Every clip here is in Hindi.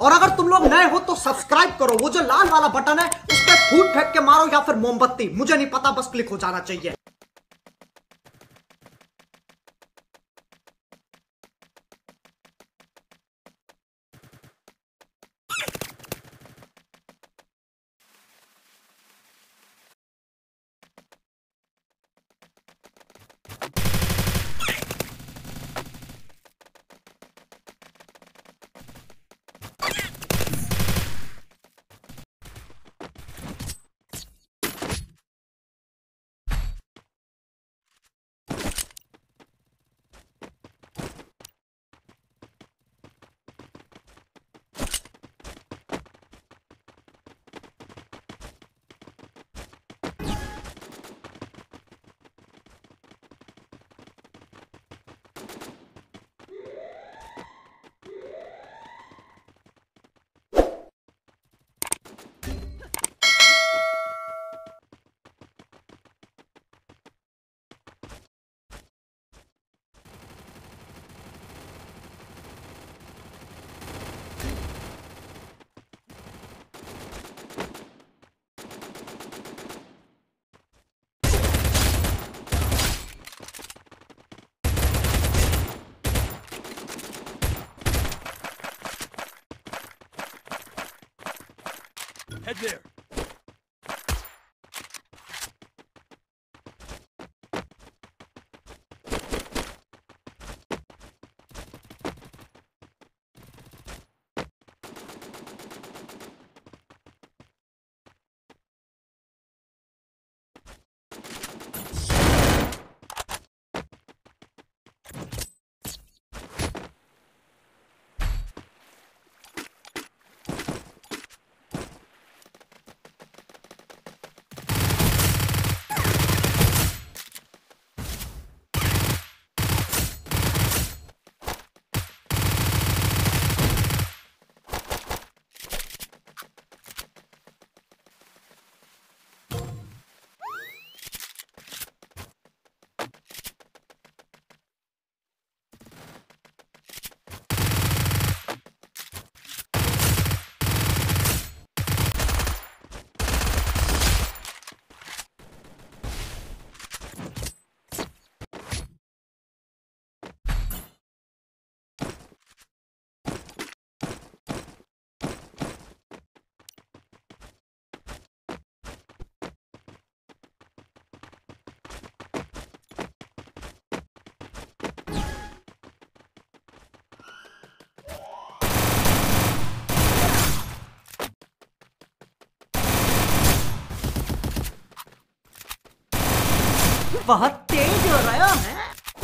और अगर तुम लोग नए हो तो सब्सक्राइब करो, वो जो लाल वाला बटन है उस पर फूट फेंक के मारो या फिर मोमबत्ती, मुझे नहीं पता, बस क्लिक हो जाना चाहिए। Head there. बहुत तेज हो रहा है।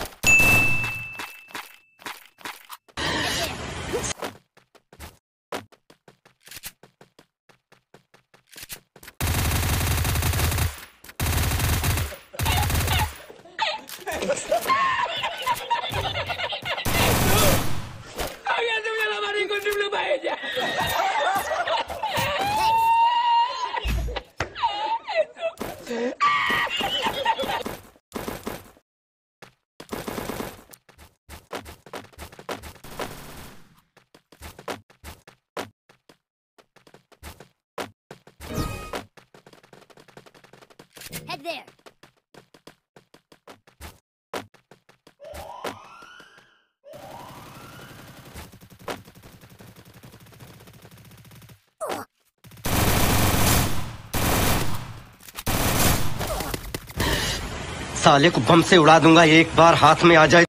Head there. साले को बम से उड़ा दूंगा, एक बार हाथ में आ जाए।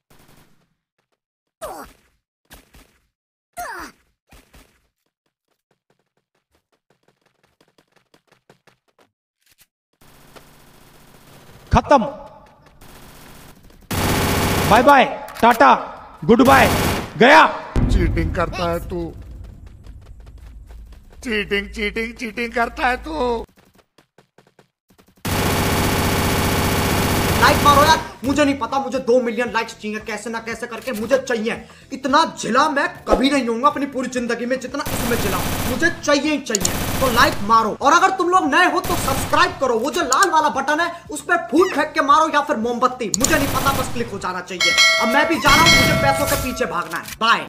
खत्म, bye bye, tata, good bye, गया। चीटिंग करता है तू, चीटिंग चीटिंग चीटिंग करता है तू। लाइक मारो यार, मुझे नहीं पता, मुझे 2 मिलियन लाइक्स चाहिए, कैसे ना कैसे करके मुझे चाहिए। इतना झिला मैं कभी नहीं होऊंगा अपनी पूरी जिंदगी में जितना इसमें झिला, मुझे चाहिए ही चाहिए। तो लाइक मारो, और अगर तुम लोग नए हो तो सब्सक्राइब करो, वो जो लाल वाला बटन है उस पर फूट फेंक के मारो या फिर मोमबत्ती, मुझे नहीं पता, बस क्लिक हो जाना चाहिए। अब मैं भी जा रहा हूं, मुझे पैसों के पीछे भागना है। बाय।